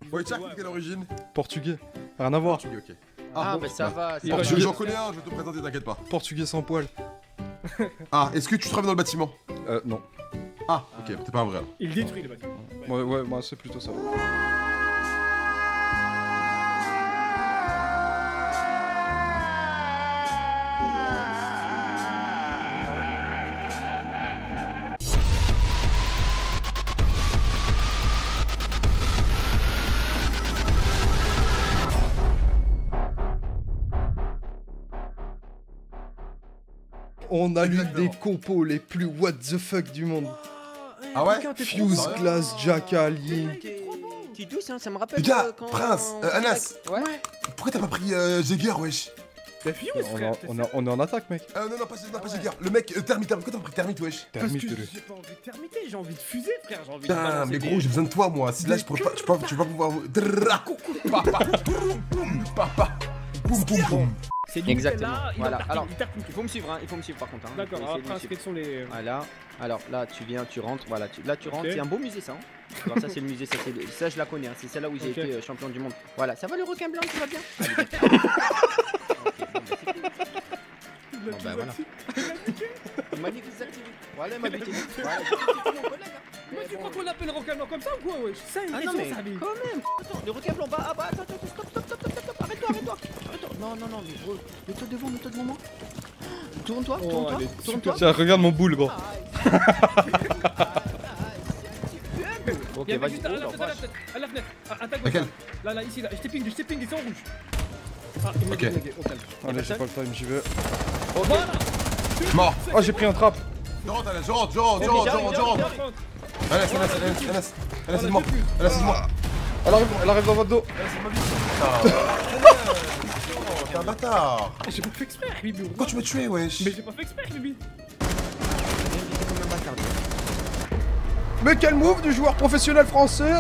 Wojciech, de quelle origine? Portugais. Rien à voir. Portugais, ok. Ah, bon, bah ça va. Portugais, j'en connais un, je vais te présenter, t'inquiète pas. Portugais sans poil. Ah, est-ce que tu travailles dans le bâtiment? Non. Ah, ok, t'es pas un vrai alors. Il détruit le bâtiment. Ouais, moi c'est plutôt ça. On a l'une des compos les plus what the fuck du monde. Ah ouais? Fuse, Glass, Jackal, Yin. T'es douce, hein, ça me rappelle. Les gars, quand Prince, Anas. Ouais. Pourquoi t'as pas pris Jäger, wesh? T'as Fuse, frère. On est en attaque, mec. Non, pas Jäger. Le mec, Termite, pourquoi t'as pas pris Termite, wesh? Parce que Termite, j'ai pas envie de termiter, j'ai envie de fuser, frère. J'ai envie de. Putain, balancer mais des- gros, j'ai besoin de toi, moi. Si là, je peux pas pouvoir. Papa. Papa. Boum, boum, boum. C'est limite Exactement. là, il Voilà. va Alors, il tape tout. il faut me suivre, hein. Il faut me suivre par contre. Hein. D'accord, Faut alors essayer de me Prince, suivre. quels sont les. Voilà. Alors là, tu viens, tu rentres. Voilà. Là, tu rentres. Ok. C'est un beau musée, ça. Hein. Alors, ça, c'est le musée. Ça, je la connais. Hein. C'est celle-là où j'ai Ok. été champion du monde. Voilà. Ça va le requin blanc, tout va bien. Bon, bah voilà. Il m'a dit que désactivé. Voilà, il m'a dit. Voilà, c'est mon collègue. Hein. Mais tu bon. crois qu'on l'appelle requin blanc comme ça ou quoi, wesh? Ça, une Ah non, question, mais ça, lui. quand même. Attends, le requin blanc. Ah bah, attends, stop. Arrête-toi. Non, mais gros. Mets-toi devant moi. Tourne-toi. Oh, elle est Tourne-toi. Tiens, regarde mon boule, gros. Ok, Il y a vas-y. juste à la fenêtre, à la fenêtre. À ta gauche. Laquelle? Là, ici, là. Je t'ai ping, ils sont en rouge. Ah, il m'a Ok. dit, au calme. Allez, j'ai pas le time, j'y vais. Voilà. Mort. Oh, j'ai pris un trap. Je rentre. Anas, aide-moi. Elle arrive dans votre dos. T'es un bâtard. J'ai pas fait exprès, Bibi. Pourquoi tu m'as tué, wesh? Mais j'ai pas fait exprès, Bibi. Mais quel move du joueur professionnel français.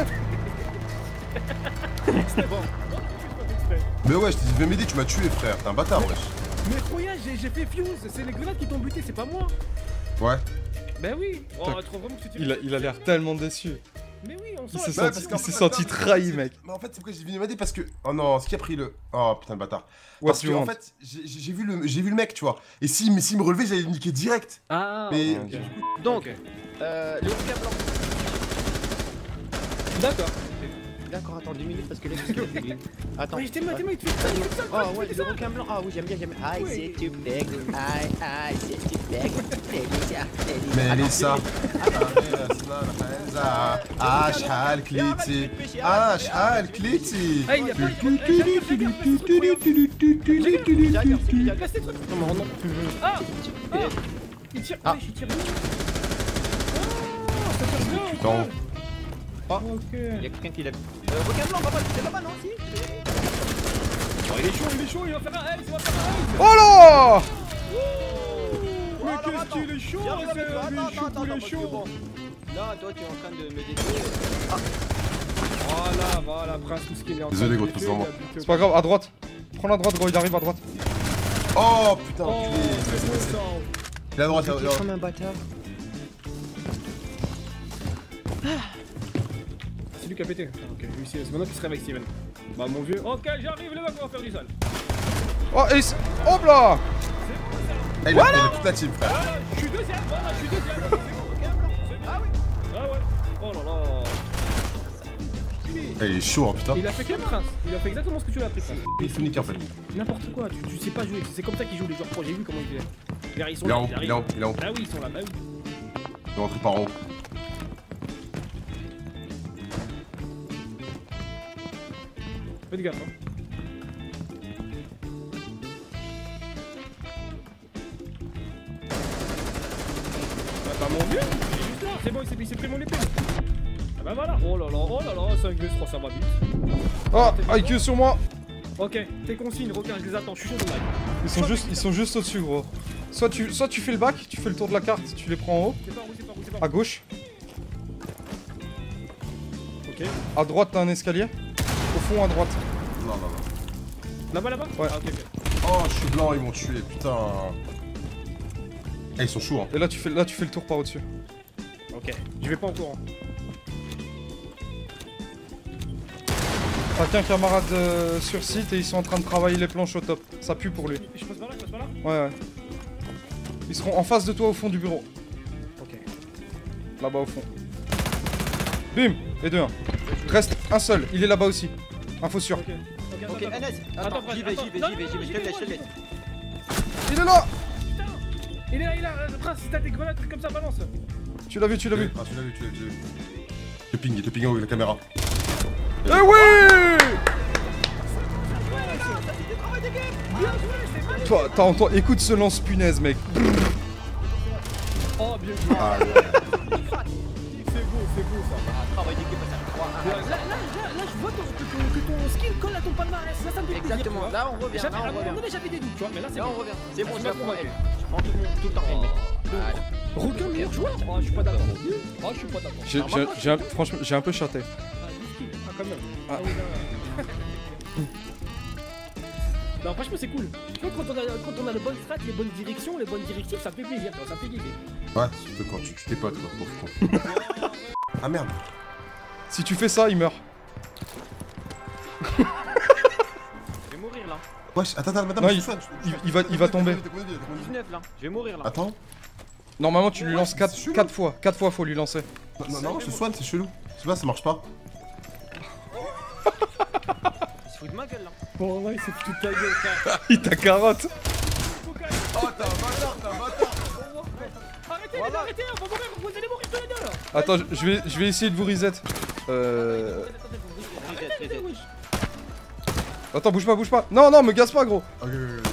Mais ouais, je t'ai dit, viens m'aider, tu m'as tué, frère. T'es un bâtard, wesh. Mais regarde, j'ai fait Fuse. C'est les grenades qui t'ont buté, c'est pas moi. Ouais. Ben oui. Oh, Tac. tu trouves vraiment que tu tires. Il a l'air tellement déçu. Mais oui, on Il sent s'est la senti, senti trahi, mec. Mais en fait, c'est pourquoi j'ai venu m'aider parce que. Oh non, ce qui a pris le. Oh putain, le bâtard. What Parce que, you en want? fait, j'ai vu le mec, tu vois. Et s'il me relevait, j'allais le niquer direct. Ah, Mais. ok. Donc, Ok. le requin blanc. D'accord. D'accord, attends 2 minutes parce que là, attends. Ouais, t'es mal, tu fais ça. Oh ouais, le requin blanc. Ah oui, j'aime bien. Aïe, c'est tu beg. Aïe, c'est tu beg. Melissa. شحال كليتي شحال كليتي Ah, il y a pas. Casse tes trucs. Non, non. Ah, il tire. Ah. Ouais, il tire. Oh, ça tire bien. Putain. Ok. Il y a quelqu'un qui l'a. Requin blanc, papa, c'est pas mal, non, si? Oh, il est chaud, il va faire un L, il va faire un L. Oh là. Mais qu'est-ce qu'il est chaud, Attends, il est chaud. Là, toi, tu es en train de me détruire. Voilà, Prince, tout ce qu'il est en train Désolé, de gros, faire, c'est vraiment. il a buté. C'est pas grave, à droite. Prends la droite, gros, il arrive à droite. Oh putain, Oh, enculé. c'est bon, ça. Il est à droite, il est à droite. Comme un bâtard. C'est lui qui a pété. Ah, ok, lui, c'est maintenant qu'il se réveille, Steven. Bah, mon vieux. Ok, j'arrive, les mecs, on va faire du sale. Oh, et hop là. Eh, il a toute la team, frère. Voilà, je suis deuxième, voilà, je suis deuxième. C'est bon, ah oui. Ah ouais. Oh là là. Il est chaud, hein, putain. Il a fait quel Prince? Il a fait exactement ce que tu l'as appris, Prince. Il est tout niqué en fait. N'importe quoi, tu sais pas jouer. C'est comme ça qu'ils jouent les joueurs pro. J'ai vu comment ils faisaient. Regarde, ils sont Il est là. en haut, il est en haut, il est en haut. Ah oui, ils sont là, bah oui. Il est rentré par en haut. Faites gaffe, hein. Bah mon vieux, il est juste là. C'est bon, il s'est pris mon épée. Ah bah voilà. Oh là, 5v3, ça va vite. Oh, IQ sur moi. Ok, tes consignes, requin, je les attends, je suis chaud de live. Ils sont juste au-dessus, gros. Soit tu fais le bac, tu fais le tour de la carte, tu les prends en haut. C'est pas où, c'est pas où, c'est pas où. À gauche. Ok. À droite, t'as un escalier. Au fond, à droite. Non. Là-bas, là-bas. Ouais. Ah, ok. Oh, je suis blanc, ils m'ont tué, putain. Eh, ils sont chauds, hein. Et là, tu fais le tour par au-dessus. Ok, je vais pas en courant. T'as qu'un camarade sur site et ils sont en train de travailler les planches au top. Ça pue pour lui. Je passe par là, je passe par là. Ouais, ouais. Ils seront en face de toi au fond du bureau. Ok. Là-bas au fond. Bim. Et 2-1. Reste un seul. Il est là-bas aussi. Info sûr. Ok, Ok, attends, Enes, attends, attends, j'y vais, attends, j'y vais, non, j'y vais, non, j'y vais, non, je te laisse, je te laisse. Il est là. Putain. Il est là, Prince, si t'as des grenades, trucs comme ça, balance. Tu l'as vu, tu l'as vu. Ah, tu l'as vu, tu l'as vu. Il te ping avec la caméra. Eh oui. Bien joué, c'est Toi, t'as entendu. Écoute ce lance-punaise, mec. Oh, bien joué. Ah, C'est beau ça. Travail d'équipe, ça. Là, je vois que ton skill colle à ton palmarès. Là, ça me fait plaisir. Exactement, tu vois. là on revient, J'avais, là à on un moment revient. donné, j'avais des doutes, tu vois, mais là, c'est Là bon. on revient. C'est bon, Tu je m'as la prends convaincu. elle. Je prends tout le temps elle, mec. Voilà. Requin meilleur joueur. Oh, je suis pas d'accord. Oh, je suis pas d'accord. Franchement, j'ai un peu chaté. Ah, 10 kills. Ah, quand même. Ah. Ah oui, là. Non, franchement, c'est cool. Tu vois, quand on a le bon strat, les bonnes directions, les bonnes directives, ça fait plaisir, tu vois, ça fait kiffer. ouais, surtout quand tu tues tes potes, quoi, pauvre con. Ah merde. Si tu fais ça, il meurt. Je vais mourir là. Wesh, attends, madame, Non, je il- soigne, il va tomber. 19 là. Je vais mourir là. Attends. Normalement, tu lui lances 4 fois. 4 fois, faut lui lancer. Non, je te soigne, c'est chelou. Je sais pas, ça marche pas. Il se fout de ma gueule là. Bon, ouais, c'est toute ta gueule, frère. Il t'a carotte. Oh, t'as un bâtard, t'as un bâtard. Arrêtez, les gars, arrêtez, on va mourir, vous allez mourir tous les deux là. Attends, je vais essayer de vous reset. Reset. Attends, bouge pas. Non, me gasse pas, gros. Ok.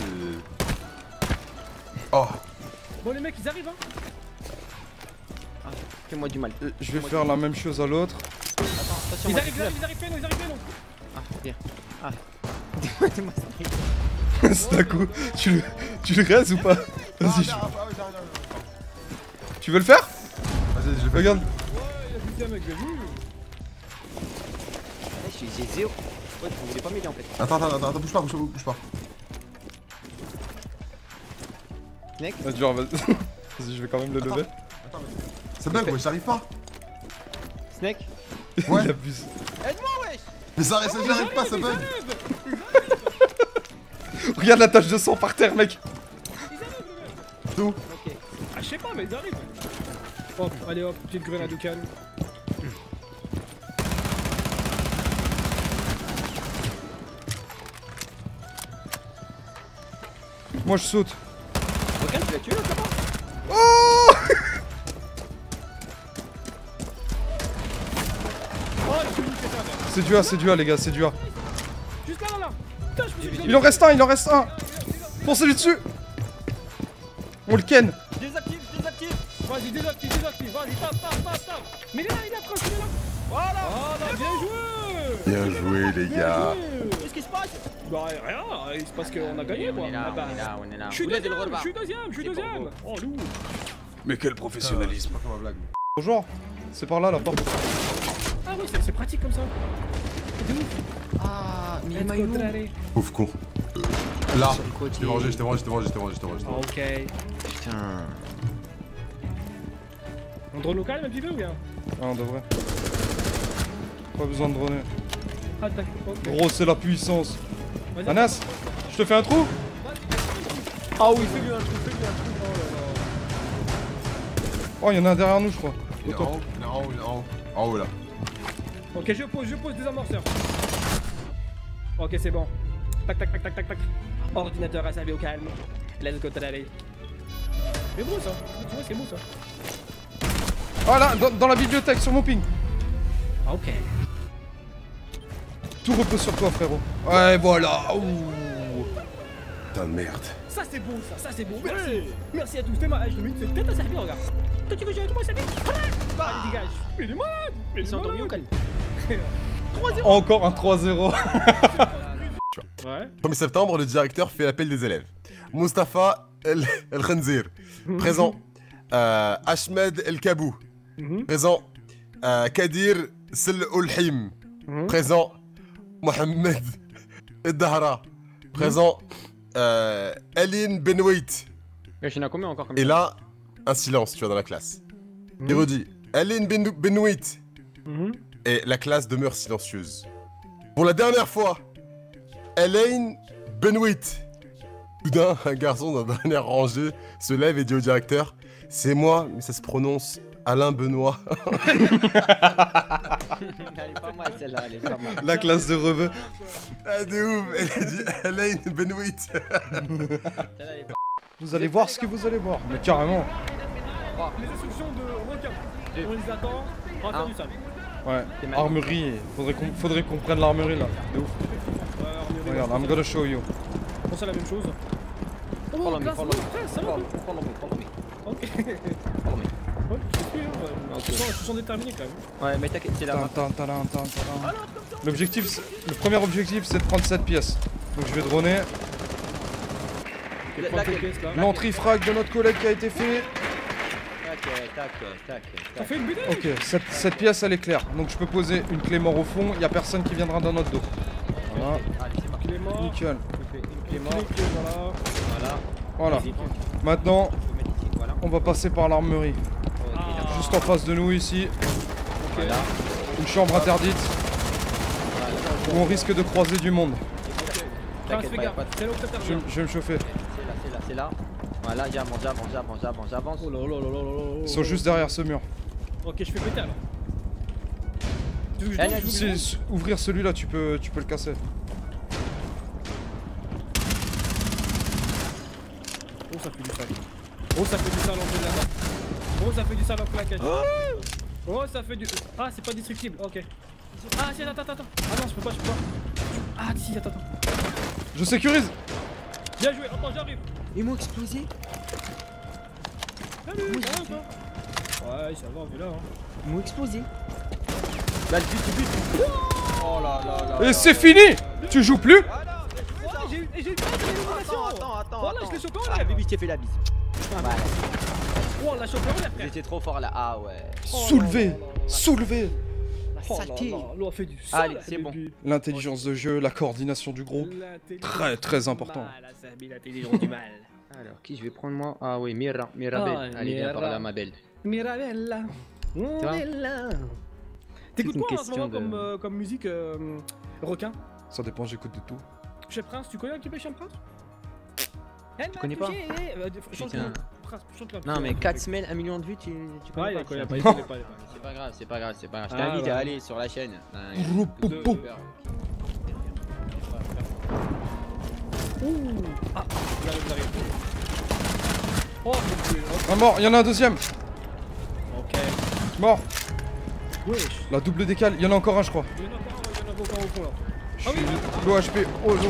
Oh. Bon, les mecs, ils arrivent, hein. Fais-moi du mal. Je vais faire la même chose à l'autre. Attends, attention, Ils moi, arrivent là, ils arrivent péno. Ah, bien. Ah. Dis-moi C'est un coup. Tu le raises ou pas? Vas-y, tu veux le faire? Vas-y, je le fais. Regarde. Ouais, putain, mec, j'ai vu. J'ai zéro. Ouais, vous voulez pas m'aider en fait. Attends, bouge pas. Snake. Genre, vas-y, je vais quand même le lever. Ça bug, ouais, j'arrive pas. Snake. Ouais. Il abuse. Aide-moi, wesh. Mais ça j'arrive pas, ça bug. Regarde la tache de sang par terre, mec. Tout. Ok. Ah, je sais pas, mais ils arrivent. Hop, allez hop, petite grenade au calme. Moi, je saute. Regarde, tu l'as tué là, comment? Oh! Oh, je suis c'est ça, mec. C'est du A, les gars, c'est du A. Juste là. Putain, je me suis Il en reste un. Foncez lui dessus. On le ken. Désactive. Vas-y, désactive. Vas-y, tape. Mais il est là, il est là. Voilà. Bien joué. Bien joué, les gars. Qu'est-ce qui se passe? Bah, rien, il se passe qu'on a gagné, quoi. Ah bah, on est là. Je suis Vous l'aidez le deuxième. repas. Oh, lourd. Mais quel professionnalisme. C'est pas comme ma blague. Bonjour. C'est par là, la porte. Ah oui, c'est pratique comme ça. C'est de ouf. Ah, mais il m'a Let's eu go, où? Traré. Pauvre con. Là. Sur le côté. Je t'ai mangé. Ok. Putain. On drone local un petit peu ou bien? Ah, on devrait. Pas besoin de droner. Ah, d'accord. Ok. Gros, c'est la puissance. Vas-y. Anas, je te fais un trou? Ah oui, fais-lui un truc. Oh là là. Oh, il y en a un derrière nous, je crois. Il est en haut, il est en haut. En haut là. Ok, je pose des amorceurs. Ok, c'est bon. Tac. Ordinateur à servi au calme. Let's go, Traré. C'est beau ça. Tu vois, c'est beau ça. Ah là, dans la bibliothèque, sur mon ping. Ok. Tout repose sur toi, frérot. Ouais, voilà. Ouh. Putain de merde. Ça c'est beau, ça c'est beau. Merci. Merci à tous. T'es malade, je te mets une tête à servir, regarde. Toi tu veux jouer avec moi, Sabine? Allez, dégage. Mais il est malade. Ils sont endormis au calme. 3-0. Encore un 3-0. Ouais. 1er septembre, le directeur fait l'appel des élèves. Mustapha El Khanzir, présent. Ahmed El Kabou, présent. Kadir Sel Ulhim, présent. Mohamed El Dahra, présent. Aline Benouit. Mais il y en a combien encore comme Et là, un silence, tu vois, dans la classe. Il redit Aline Benouit. Et la classe demeure silencieuse. Pour la dernière fois, Elaine Benoît. Soudain, un garçon dans la dernière rangée se lève et dit au directeur, c'est moi, mais ça se prononce Alain Benoît. Elle est pas mal celle-là, elle est pas mal. La classe de reveux. Ah, de ouf, elle a dit Elaine Benoît. Celle-là, elle est pas Vous allez voir ce que vous allez voir. Mais carrément. Les instructions de requin. On les attend. On va faire du sale. Ouais. C'est mal. Armerie. Faudrait qu'on prenne l'armerie là. De ouf. Ouais, armurerie, Regarde, ouais, I'm gonna show you. on pense à la même chose. Oh, Follow me, glace, follow ouais, me. frère, ça va. Follow me. Ok. Follow me. Ouais, je suis sûr, ils sont déterminés quand même. Ouais, mais t'inquiète, c'est là. L'objectif, le premier objectif, c'est de prendre cette pièce. Donc je vais droner. Prends tes pièces là. L'anti-frag de notre collègue qui a été fait. Tac. T'as fait une BD? Ok, cette pièce elle est claire. Donc je peux poser une clé mort au fond, il n'y a personne qui viendra dans notre dos. Voilà, Allez, c'est parti. Il est mort. nickel. Il est mort. Clic, voilà. Voilà. Voilà. Physique. Maintenant, Je vais mettre ici, voilà. on va passer par l'armerie. Ok, d'accord. Juste en face de nous ici, Voilà. une chambre interdite où on risque de croiser du monde. Prince, T'inquiète fais pas, y'a gaffe. pas de... C'est là où ça Je termine. vais me chauffer. C'est là. Voilà, j'avance. Oh là là là là là là. Ils sont juste derrière ce mur. Ok, je fais péter alors. Tu veux que je Elle donne, a je vous le Si, ouvrir celui-là, tu peux le casser. Oh, ça fait du sale. Oh, ça fait du sale entre la main. Oh, ça fait du sale entre la cage. Oh, ça fait du. Ah, c'est pas destructible. Ok. Ah, si, attends. Ah non, je peux pas. Ah, si, attends. Je sécurise. Bien joué, attends, j'arrive. Ils m'ont explosé. Salut, ça va quoi? Ouais, ça va, on est là. Hein. Ils m'ont explosé. Bah, le but. Oh là là. Et c'est fini. Tu joues plus. Ouais, j'ai eu une passe d'élimination. Attends. Voilà, je l'ai chopé en Ah, l'air. Bibi, je t'ai fait la bise. Voilà. Oh, on l'a chopé en l'air, frère. J'étais trop fort là. Ah ouais. Soulevé. Soulevé. La Oh saleté. là là, l'eau a fait du sale. Allez, c'est bon. L'intelligence de jeu, la coordination du groupe. Très important. L'intelligence du mal. Alors, qui je vais prendre moi? Ah oui, Mirabelle. Ah, Allez, viens par là, Mira. ma belle. Mirabella. On vois est là. T'écoutes une quoi en ce question moment de- comme musique requin? Ça dépend, j'écoute de tout. Chez Prince, tu connais un petit peu Chez Prince? Tu connais pas? Putain. Non, mais 4 semaines, 1 million de vues, tu Ouais, connais il pas. connaît ça. pas, il connaît pas. C'est pas grave. Je Ah, t'invite ouais. à aller sur la chaîne. Roupoupou. Ouh. Ah, j'arrive. Oh, mon Dieu. Un mort, il y en a un deuxième. Ok. Mort. Wesh. La double décale, il y en a encore un, je crois. Il y en a encore au fond là. Je Ah oui, suis low HP. Oh, oh.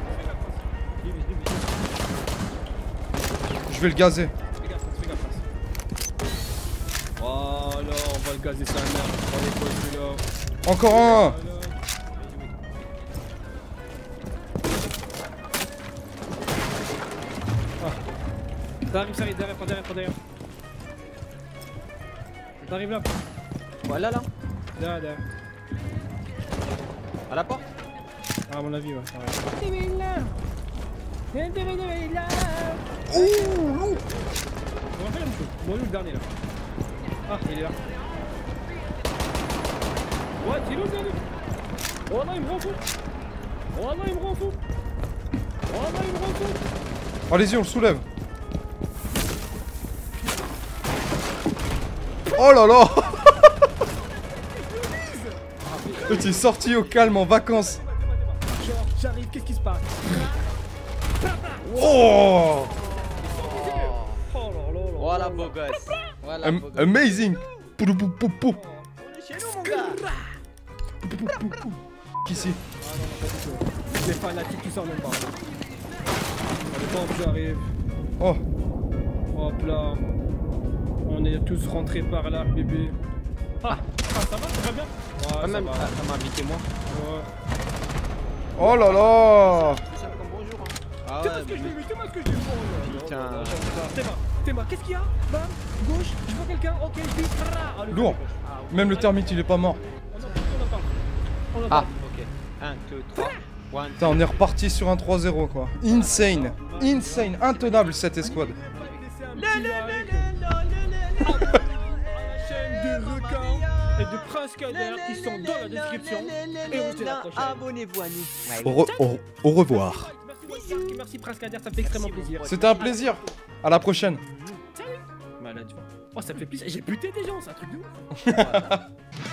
Je vais le gazer. Fais gaffe, Prince. Voilà, on va le gazer sa mère. On va les poser là. Encore un. Voilà. T'arrives, ça arrive derrière, pas derrière. T'arrives là, Voilà là, derrière. à la porte. Ah, à mon avis, ouais. Ouh, loup. On va faire la même chose. Bon, lui, le dernier là. Ah, il est là. Ouais, c'est l'autre dernier. Oh non, il me rend fou. Allez-y, on le soulève. Oh là là. Tu es sorti au calme en vacances. Genre, j'arrive, qu'est-ce qui se passe? Oh, Oh là là là. Voilà, beau gosse. Voilà, beau gosse. amazing. Pou, pou, pou, pou. Chez nous, mon gars. Ici. Ah non, pas du tout. Les fanatiques qui sortent même pas. Allez, bon, j'arrive. Oh, Hop là. On est tous rentrés par là, bébé. Ah, ça va bien? Ouais, Quand ça même, va. ça m'a invité moi. Ouais. oh là là. C'est ça comme bonjour. Hein. Ah C'est ouais, moi ce que je mais- l'ai vu, c'est moi ce que je l'ai vu. Oh là Putain. là là là. Théma, qu'est-ce qu'il y a? Bam, gauche, je vois quelqu'un, ok, je vis. Ah, le Lourd. gauche. Ah, ok. Même le termite, il est pas mort. On en parle. On en Ah, parle. ok. 1, 2, 3. 1, Putain, on est reparti sur un 3-0 quoi. Insane. Insane. Intenable cette escouade. Laissez un petit like à la chaîne de requins. Et depuis Prince Kader qui sont dans la description. Et on se dit à la prochaine. Abonnez-vous à nous. Ouais, Au revoir. Merci Wildcard, merci Prince Kader, ça me fait extrêmement plaisir. C'était un plaisir. À la prochaine. Salut. Malade, tu vois. Oh, ça me fait plaisir. J'ai buté des gens, c'est un truc de ouf.